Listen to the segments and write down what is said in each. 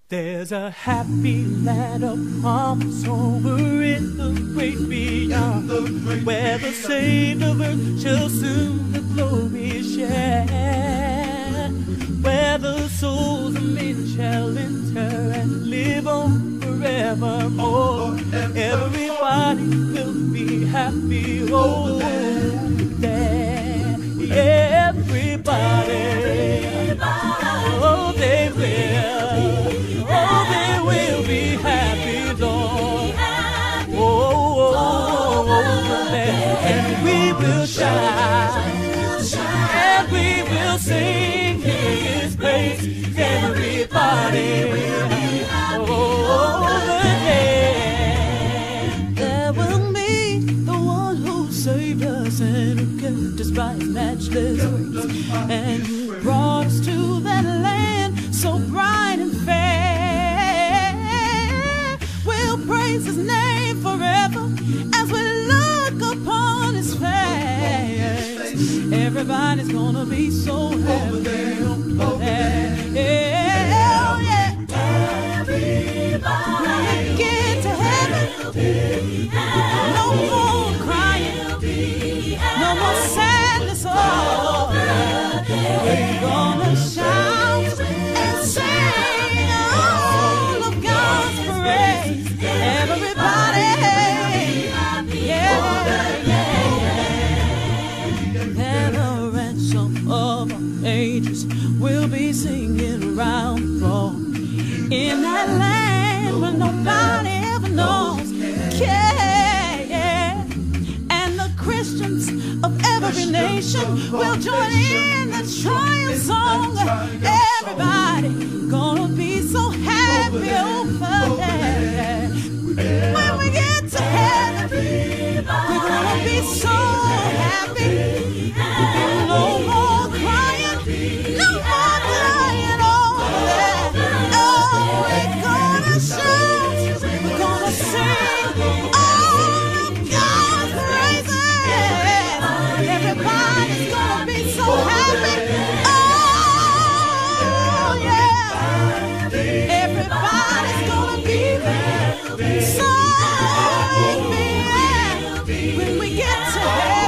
There's a happy land of promise over in the great beyond, where the saved of earth shall soon the glory share, where the souls of men shall enter and live on forevermore. Everybody will be happy over there. Everybody, oh they will. Oh, they will be happy, Lord. Oh, and we will shine, and we will sing His praise. Everybody will be happy over there. There will be the one who saved us and who kept us by His matchless grace, and who brought us to that land so bright and fair. Praise His name forever as we look upon His face. Everybody's gonna be so happy. Yeah, yeah. Everybody. When we get to heaven, no more crying, no more sadness. Oh, we're gonna shout and sing all of God's praise. Everybody, yeah, and a ransom of angels will be singing around the throne in that land where nobody ever knows. Yeah, and the Christians of every nation will join in the triumph song. Everybody gonna be so happy over there. When we get to heaven, we're gonna be so happy. No more crying, no more dying over there. Oh, we're gonna shout, we're gonna sing all of God's praises. Everybody's gonna be so happy. Oh, yeah. Everybody's gonna be there. So when we get to heaven,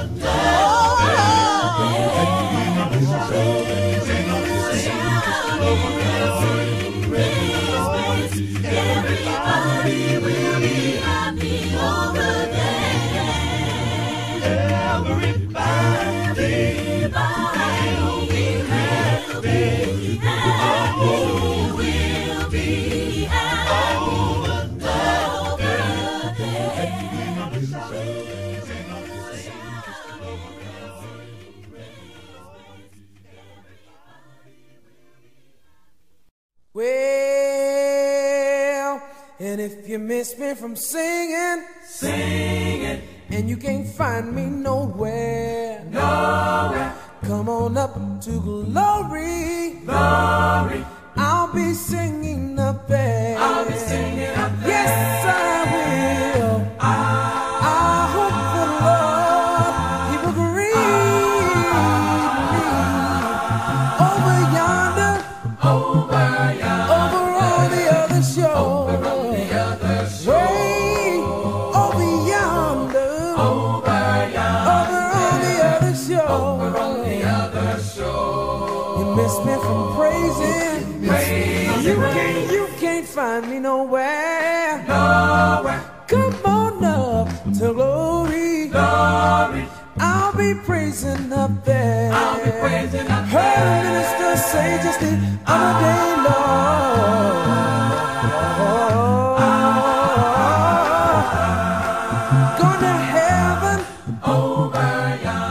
everybody will be happy over there. Everybody will be happy. Will be well, and if you miss me from singing, and you can't find me nowhere, come on up to glory, I'll be singing up there. Yes, I will. I hope the Lord, He will greet me over yonder, over on the other shore, way over yonder, over on the other shore. You miss me from praising. You can't find me nowhere. Come on up to glory. I'll be praising up there. Heard a minister say just the other day, Lord, going to heaven over yonder.